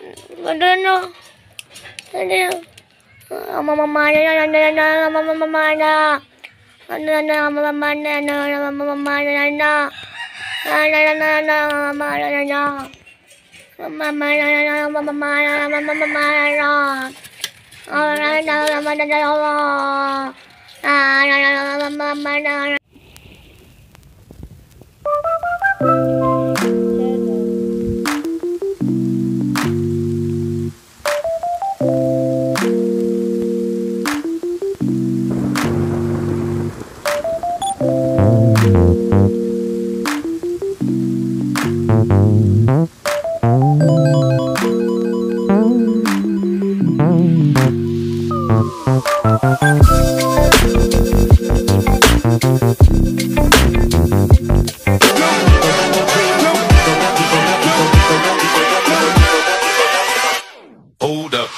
Ano? Hold up.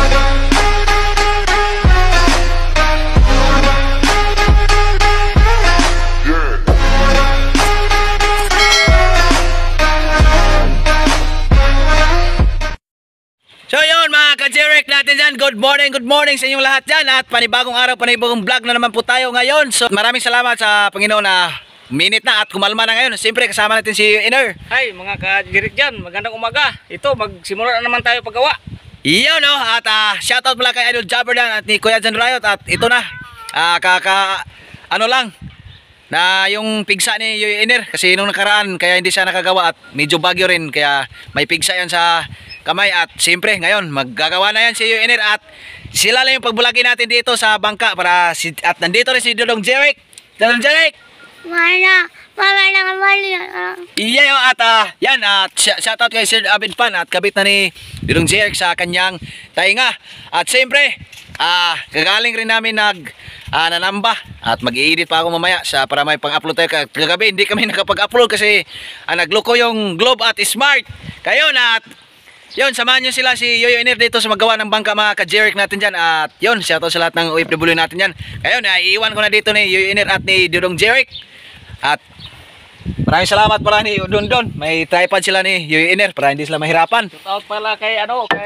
So yun mga ka-Jerek natin dyan, good morning sa inyong lahat dyan. At panibagong araw, panibagong vlog na naman po tayo ngayon. So maraming salamat sa Panginoon na minute na at kumalma na ngayon. Siyempre kasama natin si Iner. Hi mga ka-Jerek dyan, magandang umaga. Ito, magsimula na naman tayo paggawa. Iyon no, at shoutout pala kay Idol Jabber dan at ni Kuya Jan Riot. At ito na, ano lang, na yung pigsa ni Yoy Iner. Kasi nung nakaraan, kaya hindi siya nakagawa at medyo bagyo rin. Kaya may pigsa yan sa kamay. At siyempre ngayon, maggagawa na yan si Yoy Iner. At sila lang yung pagbulagin natin dito sa bangka. At nandito rin si Dodong Jerek. Dodong Jerek! Mama na kamali. Iya yo at yan shoutout kay Sir Abid Pan at kabit na ni Dodong Jerek sa kanyang tainga. At siyempre gagaling rin namin nanamba at mag-i-edit pa ako mamaya para may pang-upload tayo. Kagabi hindi kami nakapag-upload kasi nagloko yung Globe at Smart. Kayo na at yun, samahan nyo sila si Yoyo Iner dito sa magawa ng bangka mga ka-Jerek natin dyan. At yun, shoutout sa lahat ng OFW natin dyan. Kayo na, iiwan ko na dito ni Yoyo Iner at ni Dodong Jerek. At maraming salamat pala ni Dondon. May tripod sila ni Yoyo Iner para hindi sila mahirapan. Shoutout pala kay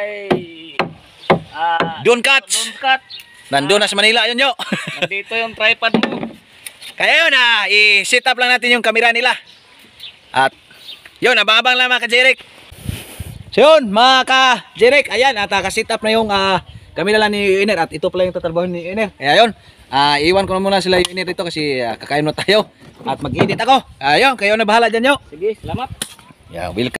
Don Cats. Nandun na sa Manila yun yo. Nandito yung tripod mo. Kaya yun i-set up lang natin yung kamera nila. At yun, abang-abang lang mga ka-Jerek. So yun mga ka-Jerek, ayan at ka-set up na yung kamera lang ni Yoyo Iner. At ito pala yung tatrabaho ni Iner. Kaya yun, iwan ko na muna sila Yoyo Iner dito kasi kakain na tayo. At mag-edit ako. Ayun, kayo na bahala dyan yo. Sige, salamat. Yeah, welcome.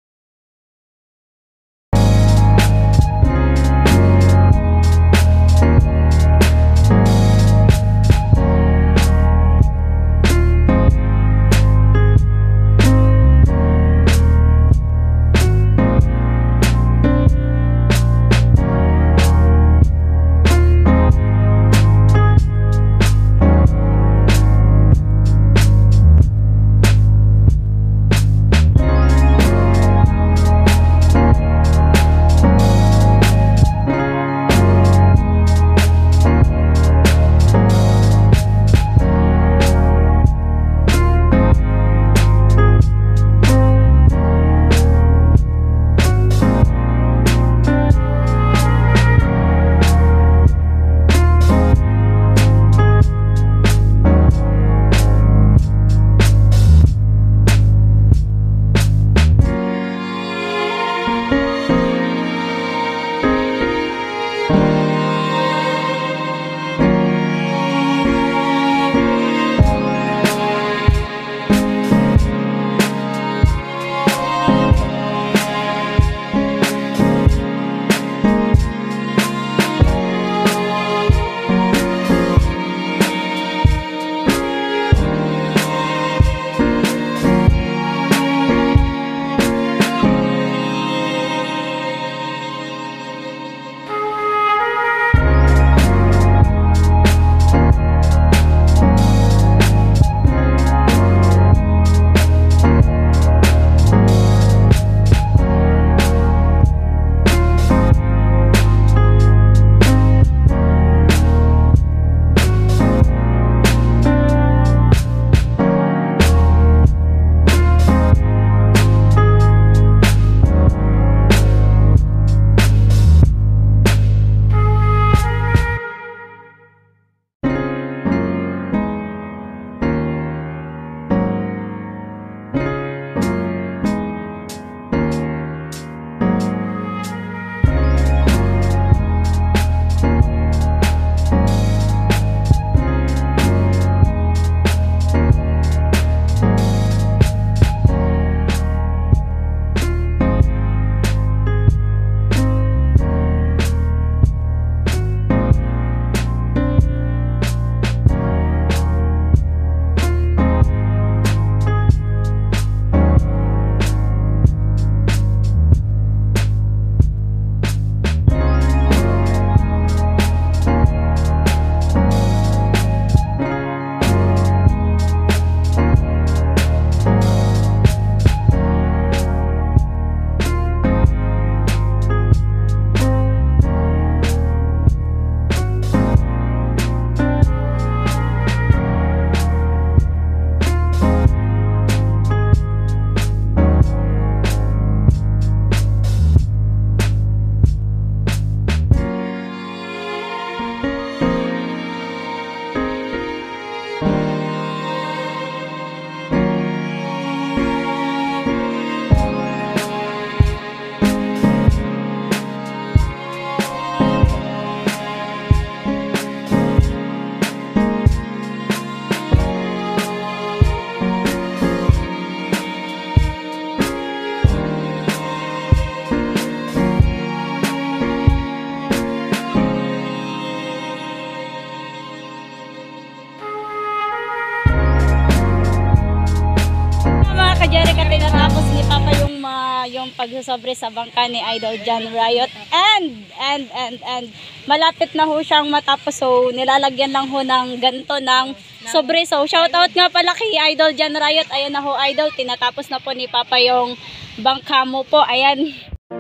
yung pagsasobre sa bangka ni Idol John Riot. And malapit na ho siyang matapos. So nilalagyan lang ho ng ganto ng sobre. So shoutout nga pala kay Idol John Riot. Ayan na ho Idol, tinatapos na po ni Papa yung bangka mo po. Ayan.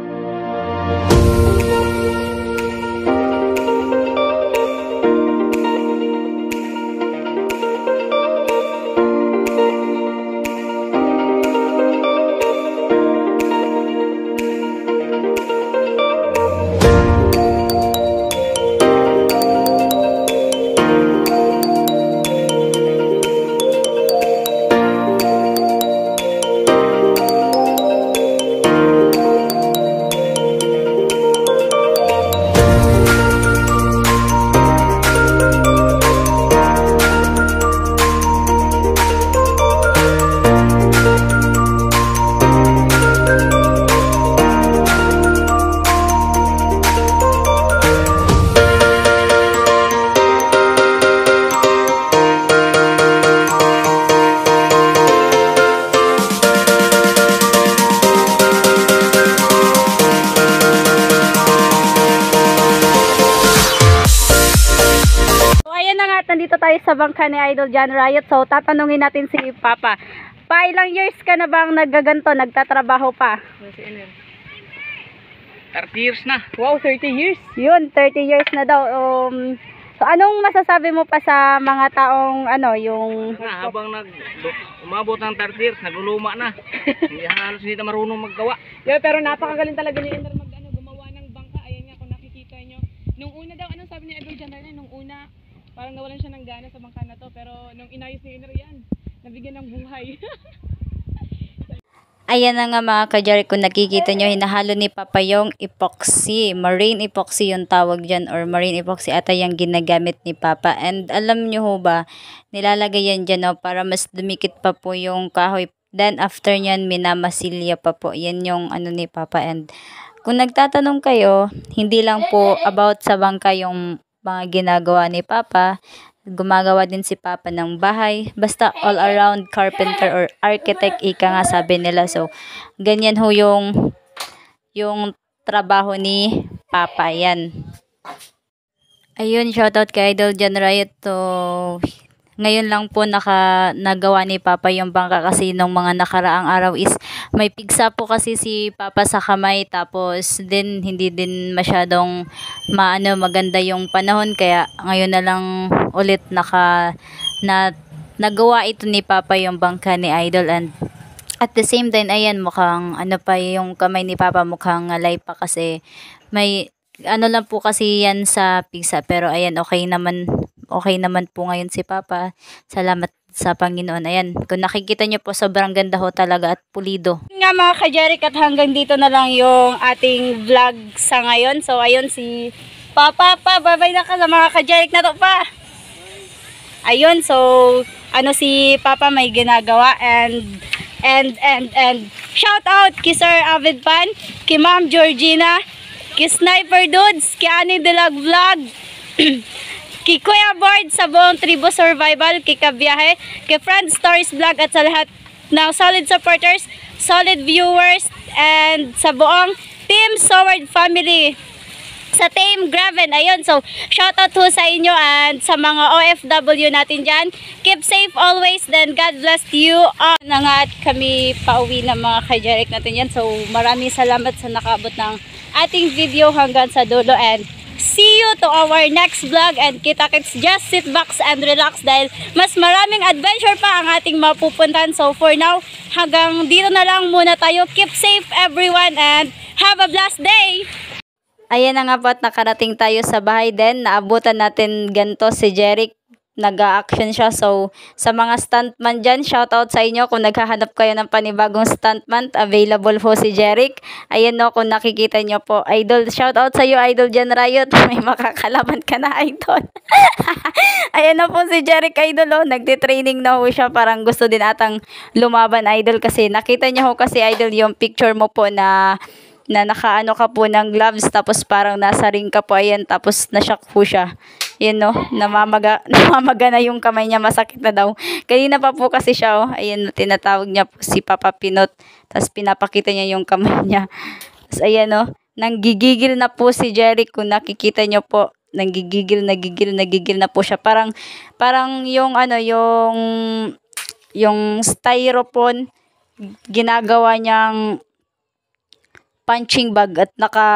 Nandito tayo sa bangka ni Idol John Riot. So tatanungin natin si Papa. Pa, ilang years ka na bang naggaganto, nagtatrabaho pa? 30 years na. Wow, 30 years? Yun, 30 years na daw. So anong masasabi mo pa sa mga taong yung Habang umabot ng 30 years, nagluluma na. Halos hindi na marunong maggawa. Yeah, pero napakagaling talaga ni Ender gumawa ng bangka. Ayan nga kung nakikita nyo. Nung una daw, anong sabi ni Idol John Riot? Nung una, parang nawalan siya ng gana sa bangka na to, pero nung inayos ni Iner yan, nabigyan ng buhay. Ayan na nga mga ka-Jeric, kung nakikita nyo, hinahalo ni Papa yung epoxy. Marine epoxy yung tawag dyan, or marine epoxy ata yung ginagamit ni Papa. And alam nyo ho ba, nilalagay yan dyan para mas dumikit pa po yung kahoy. Then after nyan, minamasilya pa po. Yan yung ni Papa. And kung nagtatanong kayo, hindi lang po about sa bangka yung mga ginagawa ni Papa. Gumagawa din si Papa ng bahay. Basta all around carpenter or architect, ika nga sabi nila. So, ganyan ho yung trabaho ni Papa. Yan. Ayun, shoutout kay Idol John Riot. So, ngayon lang po nagawa ni Papa yung bangka kasi nung mga nakaraang araw is may pigsa po kasi si Papa sa kamay, tapos din hindi din masyadong maganda yung panahon, kaya ngayon na lang ulit nagawa ito ni Papa yung bangka ni Idol. And at the same time, ayan, mukhang pa yung kamay ni Papa, mukhang alay pa kasi may lang po kasi yan sa pigsa, pero ayan, okay naman po ngayon si Papa. Salamat sa Panginoon. Ayan, kung nakikita nyo po, sobrang ganda ho talaga at pulido. Nga mga ka-Jeric, at hanggang dito na lang yung ating vlog sa ngayon. So ayun, si Papa, bye-bye na ka sa mga ka-Jeric na to pa. Ayun, so si Papa may ginagawa, and shout out kay Sir Avid Pan, kay Ma'am Georgina, kay Sniper Dudes, kay Ani Dilag Vlog, kay Kuya Board sa buong Tribo Survival, kay Kabiyahe, kay Friends Stories Vlog, at sa lahat ng solid supporters, solid viewers, and sa buong Team Sword Family, sa Team Graven. Ayun, so shoutout ho sa inyo and sa mga OFW natin dyan. Keep safe always, then God bless you all. Na nga at kami pauwi ng mga ka-Jeric natin yan. So maraming salamat sa nakaabot ng ating video hanggang sa dulo, and see you to our next vlog, and kita-kits, just sit back and relax dahil mas maraming adventure pa ang ating mapupuntahan. So for now, hanggang dito na lang muna tayo. Keep safe everyone and have a blessed day! Ayan na nga po at nakarating tayo sa bahay din. Naabutan natin ganito si Jeric. Nag-a-action siya. So sa mga stuntman dyan, shoutout sa inyo kung naghahanap kayo ng panibagong stuntman. Available po si Jeric. Ayan no, kung nakikita nyo po. Idol, shoutout sa iyo, Idol John Riot. May makakalaban ka na, Idol. Ayan na po si Jeric, Idol. Nagtitraining na ho siya. Parang gusto din atang lumaban, Idol. Kasi nakita niyo ho kasi, Idol, yung picture mo po na nakaano ka po ng gloves, tapos parang nasa ring ka po, ayan, tapos na-shock po siya. Yun no, namamaga na yung kamay niya, masakit na daw. Kanina pa po kasi siya, oh. Ayan, tinatawag niya po si Papa Pinot. Tapos pinapakita niya yung kamay niya. Tapos ayan no, nanggigigil na po si Jeric, kung nakikita niyo po. Nanggigigil na po siya. Parang yung ano, yung styrofoam, ginagawa niyang punching bag at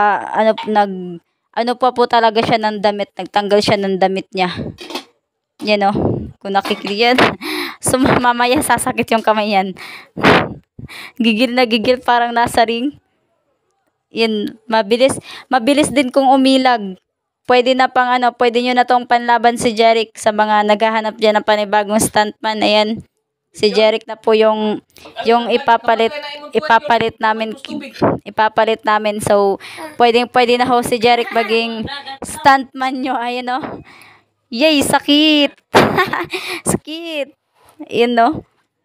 ano pa po talaga siya ng damit, nagtanggal siya ng damit niya. Yan o, kung nakikita yan. So mamaya sasakit yung kamay yan. Gigil na gigil, parang nasa ring. Yan, mabilis din kung umilag. Pwede nyo na tong panlaban si Jeric sa mga naghahanap dyan ng panibagong stuntman. Ayan, si Jeric na po yung ipapalit namin. So pwede na ho si Jeric maging stuntman nyo. Ayan o. Yay, sakit. Sakit. Ayan no.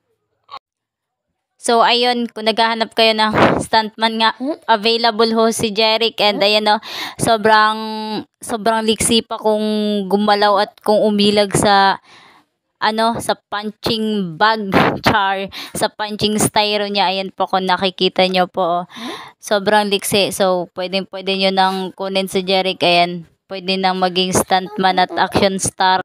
So ayun, kung naghahanap kayo ng stuntman nga, available ho si Jeric. And ayan no, sobrang liksi pa kung gumalaw at kung umilag sa punching bag, sa punching styro niya. Ayan po, kung nakikita nyo po, sobrang liksi. So pwede nyo nang kunin si Jeric. Ayan, pwede nang maging stuntman at action star.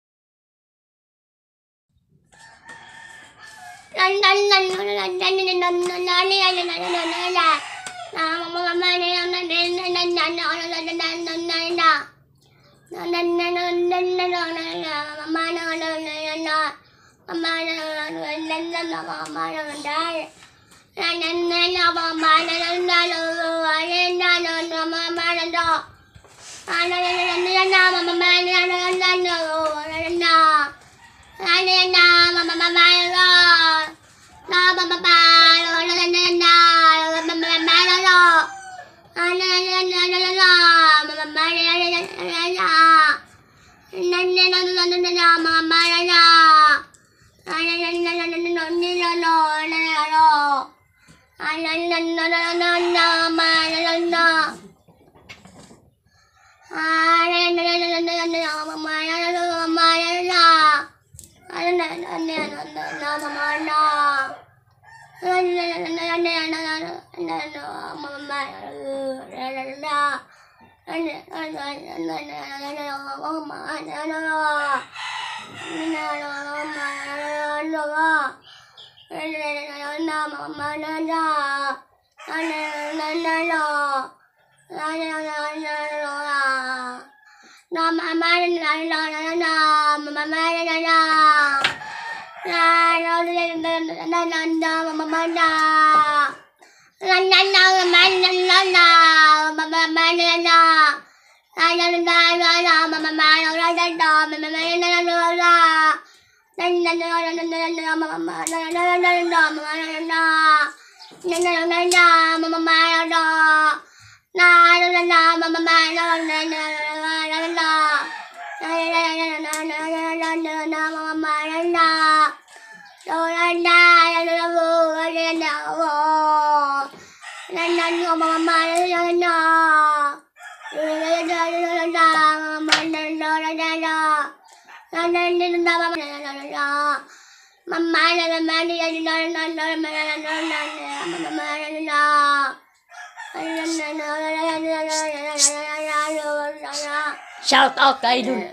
Shout out kay Idol.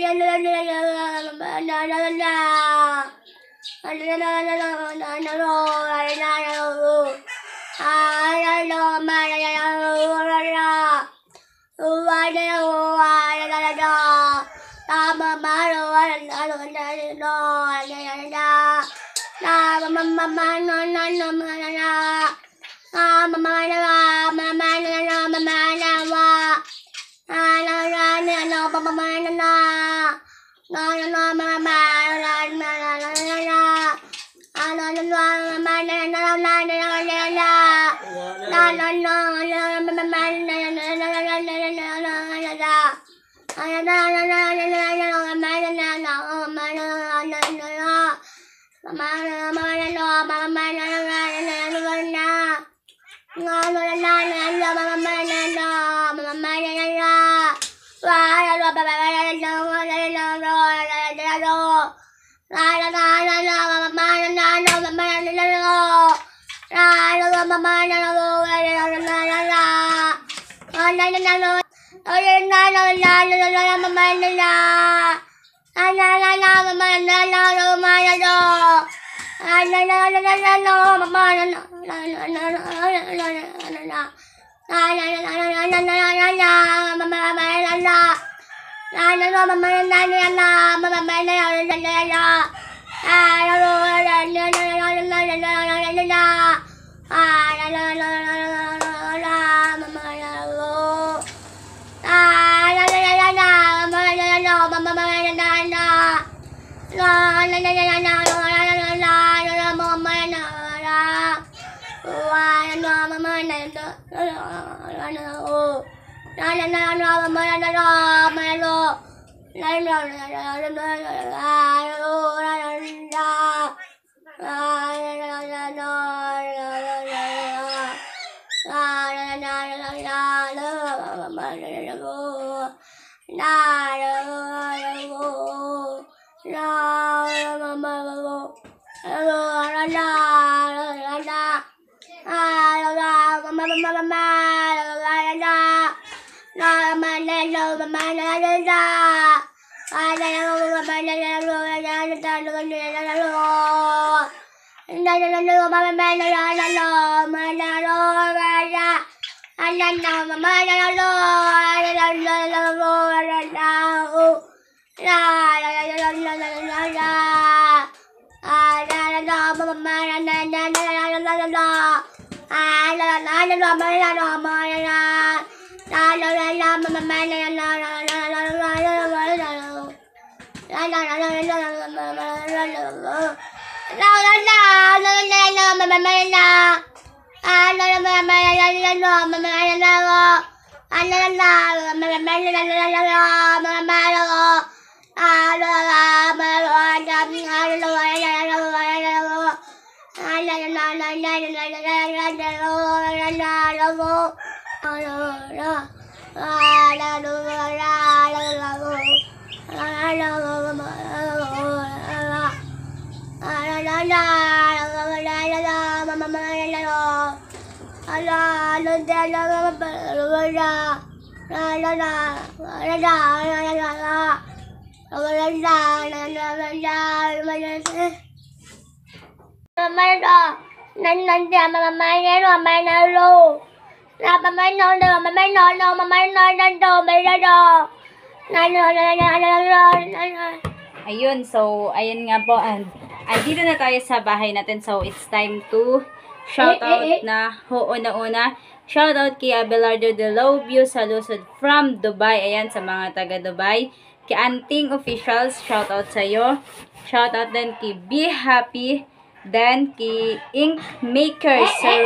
Ayun, so, ayun nga po, and dito na tayo sa bahay natin, so, it's time to shoutout na, una-una, shoutout kay Abelardo de Lobio sa Lusod from Dubai, ayan, sa mga taga Dubai, kay Anting Officials, shoutout sa'yo, shoutout din kay Be Happy, then kay Ink Maker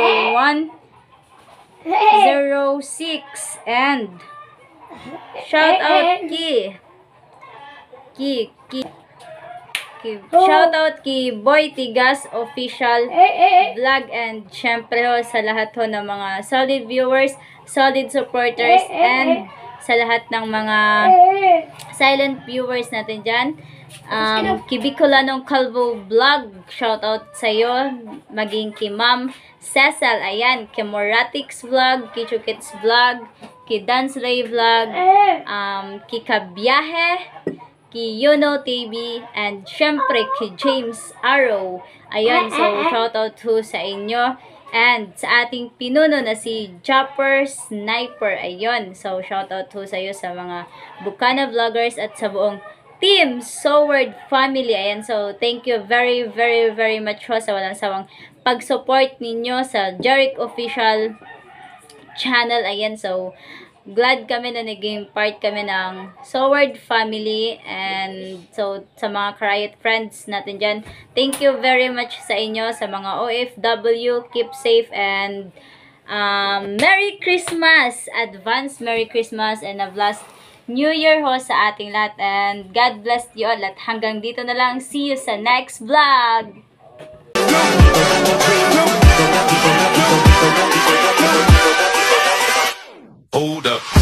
0106, and shoutout shoutout kay Boy Tigas Official Vlog, and syempre ho sa lahat ho ng mga solid viewers, solid supporters, and sa lahat ng mga silent viewers natin dyan. Kibicolanong Calvo Vlog, shoutout sa iyo, maging kay Ma'am Cecil, ayan, kay Moratix Vlog, kay Chukits Vlog, kay Dance Ray Vlog, kay Kabiyahe, kay Yuno TV, and syempre kay James Arrow. Ayun, so shoutout ho sa inyo. And sa ating pinuno na si Chopper Sniper. Ayun, so shoutout ho sa iyo sa mga Bukana Vloggers at sa buong Team Soward family. Ayan, so thank you very, very, very much ho sa walang sawang pag-support ninyo sa Jeric Official channel. Ayan, so glad kami na naging part kami ng Soward family. And so sa mga Karayot friends natin dyan, thank you very much sa inyo. Sa mga OFW, keep safe and Merry Christmas! Advance Merry Christmas and a blessed New Year ho sa ating lahat. And God bless you all. At hanggang dito na lang. See you sa next vlog! Hold up.